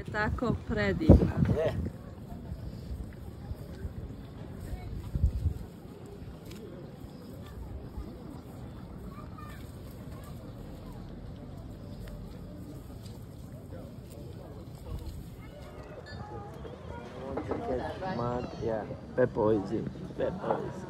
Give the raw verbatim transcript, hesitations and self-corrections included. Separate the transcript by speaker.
Speaker 1: tako predivna.
Speaker 2: Je. Mud, yeah, pepper is it? Pepper is